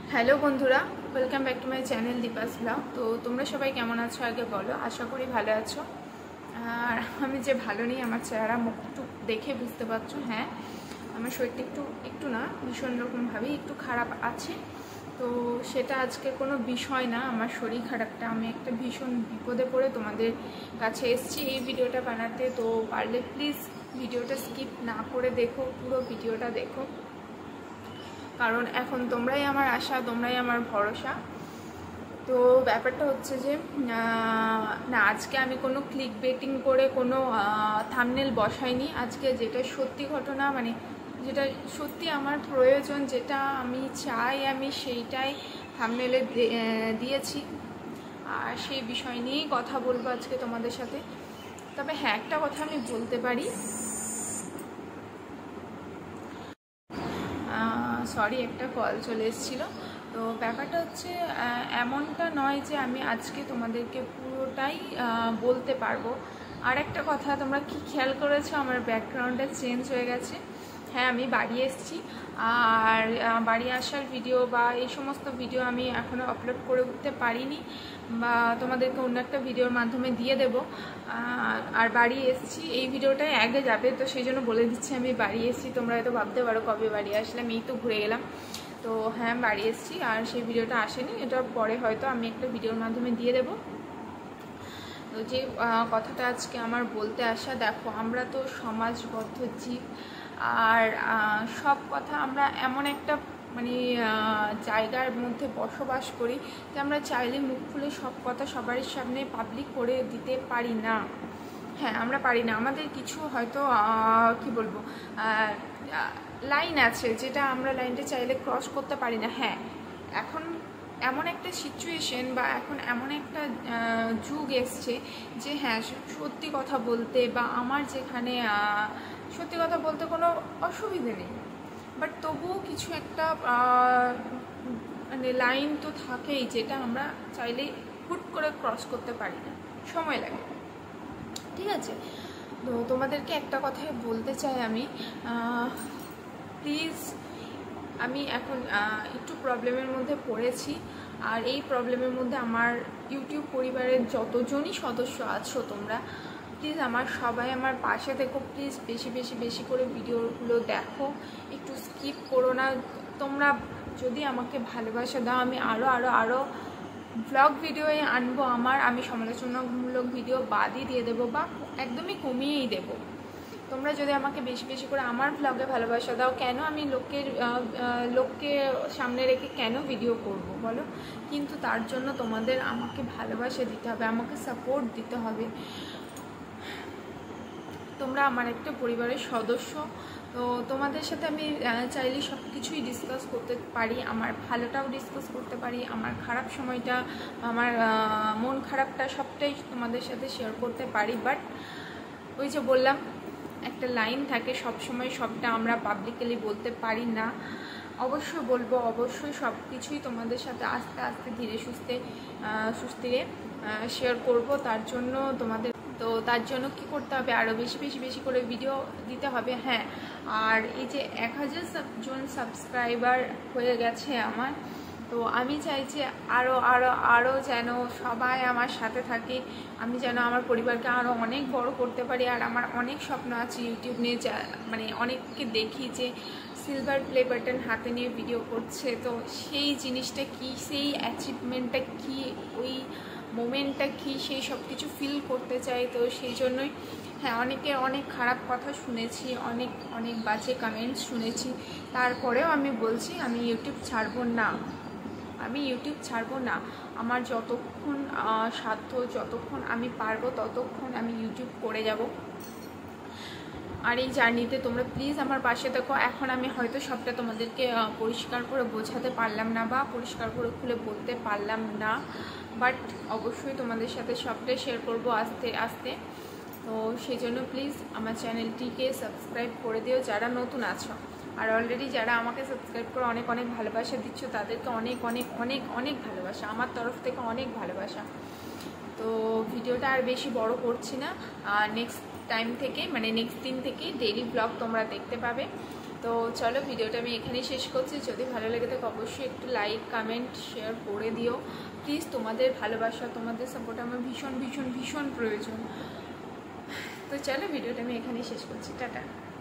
Hello বন্ধুরা, welcome back to my channel Deepa's blog. তো তোমরা সবাই কেমন আছো আগে বলো। আশা করি ভালো আছো। আর আমি যে ভালো নেই, আমার চেহারা মুখ একটু দেখে বুঝতে পারছো। হ্যাঁ, আমার শরীরটা একটু না ভীষণ রকমভাবেই একটু খারাপ আছে। তো সেটা আজকে কোনো বিষয় না, আমার শরীর খারাপটা। আমি একটা ভীষণ বিপদে পড়ে তোমাদের কাছে এসেছি এই ভিডিওটা বানাতে। তো পারলে প্লিজ ভিডিওটা স্কিপ না করে দেখো, পুরো ভিডিওটা দেখো, কারণ এখন তোমরাই আমার আশা, তোমরাই আমার ভরসা। তো ব্যাপারটা হচ্ছে যে না, আজকে আমি কোনো ক্লিক বেটিং করে কোনো থাম্বনেল বসাইনি। আজকে যেটা সত্যি ঘটনা, মানে যেটা সত্যি আমার প্রয়োজন, যেটা আমি চাই, আমি সেইটাই থাম্বনেলে দিয়েছি। আর সেই বিষয় নিয়েই কথা বলবো আজকে তোমাদের সাথে। তবে হ্যাঁ, একটা কথা আমি বলতে পারি, সরি, একটা কল চলে এসেছিলো। তো ব্যাপারটা হচ্ছে এমনটা নয় যে আমি আজকে তোমাদেরকে পুরোটাই বলতে পারবো। আর একটা কথা, তোমরা কি খেয়াল করেছো, আমার ব্যাকগ্রাউন্ডটা চেঞ্জ হয়ে গেছে। হ্যাঁ, আমি বাড়ি এসেছি, আর বাড়ি আসার ভিডিও বা এই সমস্ত ভিডিও আমি এখনও আপলোড করে উঠতে পারিনি, বা তোমাদেরকে অন্য একটা ভিডিওর মাধ্যমে দিয়ে দেব। আর বাড়ি এসেছি, এই ভিডিওটাই আগে যাবে, তো সেই জন্য বলে দিচ্ছি আমি বাড়ি এসেছি। তোমরা হয়তো ভাবতে পারো কবে বাড়ি আসলাম, এই তো ঘুরে গেলাম। তো হ্যাঁ, বাড়ি এসেছি, আর সেই ভিডিওটা আসেনি, এটা পরে হয়তো আমি একটা ভিডিওর মাধ্যমে দিয়ে দেবো। তো যে কথাটা আজকে আমার বলতে আসা, দেখো আমরা তো সমাজবদ্ধ জীব, আর সব কথা আমরা এমন একটা মানে জায়গার মধ্যে বসবাস করি যে আমরা চাইলে মুখ খুলে সব কথা সবার সামনে পাবলিক করে দিতে পারি না। হ্যাঁ, আমরা পারি না। আমাদের কিছু হয়তো কি বলবো, লাইন আছে, যেটা আমরা লাইনটা চাইলে ক্রস করতে পারি না। হ্যাঁ, এখন এমন একটা সিচুয়েশন বা এখন এমন একটা যুগ এসছে যে হ্যাঁ, সত্যি কথা বলতে বা আমার যেখানে সত্যি কথা বলতে কোনো অসুবিধে নেই, বাট তবুও কিছু একটা মানে লাইন তো থাকেই, যেটা আমরা চাইলেই হুট করে ক্রস করতে পারি না, সময় লাগে। ঠিক আছে, তো তোমাদেরকে একটা কথাই বলতে চাই আমি, প্লিজ, আমি এখন একটু প্রবলেমের মধ্যে পড়েছি। আর এই প্রবলেমের মধ্যে আমার ইউটিউব পরিবারের যতজনই সদস্য আছো তোমরা, প্লিজ আমার সবাই আমার পাশে থেকো। প্লিজ বেশি বেশি বেশি করে ভিডিওগুলো দেখো, একটু স্কিপ করো না। তোমরা যদি আমাকে ভালোবাসা দাও, আমি আরও ব্লগ ভিডিওয়ে আনবো। আমি সমালোচনামূলক ভিডিও বাদই দিয়ে দেবো বা একদমই কমিয়েই দেবো। তোমরা যদি আমাকে বেশি বেশি করে আমার ব্লগে ভালোবাসা দাও, কেন আমি লোককে সামনে রেখে কেন ভিডিও করব বলো? কিন্তু তার জন্য তোমাদের আমাকে ভালোবাসা দিতে হবে, আমাকে সাপোর্ট দিতে হবে। তোমরা আমার একটা পরিবারের সদস্য। তো তোমাদের সাথে আমি চাইলে সব কিছুই ডিসকাস করতে পারি, আমার ভালোটাও ডিসকাস করতে পারি, আমার খারাপ সময়টা, আমার মন খারাপটা সবটাই তোমাদের সাথে শেয়ার করতে পারি। বাট ওই যে বললাম, একটা লাইন থাকে, সব সময় সবটা আমরা পাবলিকলি বলতে পারি না। অবশ্যই বলবো, অবশ্যই সব কিছুই তোমাদের সাথে আস্তে আস্তে ধীরে সুস্থে শেয়ার করব। তার জন্য কি করতে হবে, আরও বেশি বেশি বেশি করে ভিডিও দিতে হবে। হ্যাঁ, আর এই যে 1000 জন সাবস্ক্রাইবার হয়ে গেছে আমার, তো আমি চাইছি আরও যেন সবাই আমার সাথে থাকে, আমি যেন আমার পরিবারকে আরও অনেক বড় করতে পারি। আর আমার অনেক স্বপ্ন আছে ইউটিউব নিয়ে, মানে অনেককে দেখি যে সিলভার প্লে বাটন হাতে নিয়ে ভিডিও করছে। তো সেই জিনিসটা কি, সেই অ্যাচিভমেন্টটা কি, ওই মোমেন্টটা কি, সেই সব কিছু ফিল করতে চাই। তো সেই জন্যই হ্যাঁ, অনেকের অনেক খারাপ কথা শুনেছি, অনেক বাজে কমেন্টস শুনেছি, তারপরেও আমি বলছি আমি ইউটিউব ছাড়বো না, আমি ইউটিউব ছাড়বো না। আমার যতক্ষণ সাধ্য, যতক্ষণ আমি পারবো ততক্ষণ আমি ইউটিউব করে যাব। আর এই জার্নিতে তোমরা প্লিজ আমার পাশে থাকো। এখন আমি হয়তো সবটা তোমাদেরকে পরিষ্কার করে বোঝাতে পারলাম না বা পরিষ্কার করে খুলে বলতে পারলাম না, বাট অবশ্যই তোমাদের সাথে সবটাই শেয়ার করব আস্তে আস্তে। তো সেই জন্য প্লিজ আমার চ্যানেলটিকে সাবস্ক্রাইব করে দিও যারা নতুন আছো, আর অলরেডি যারা আমাকে সাবস্ক্রাইব করে অনেক অনেক ভালোবাসা দিচ্ছ, তাদেরকে অনেক অনেক অনেক অনেক ভালোবাসা, আমার তরফ থেকে অনেক ভালোবাসা। তো ভিডিওটা আর বেশি বড় করছি না, নেক্সট টাইম থেকে মানে নেক্সট দিন থেকে ডেইলি ব্লগ তোমরা দেখতে পাবে। তো চলো ভিডিওটা আমি এখানেই শেষ করছি। যদি ভালো লেগে থাকে অবশ্যই একটু লাইক কমেন্ট শেয়ার করে দিও প্লিজ। তোমাদের ভালোবাসা তোমাদের সাপোর্ট আমার ভীষণ ভীষণ ভীষণ প্রয়োজন। তো চলো ভিডিওটা আমি এখানেই শেষ করছি, টাটা।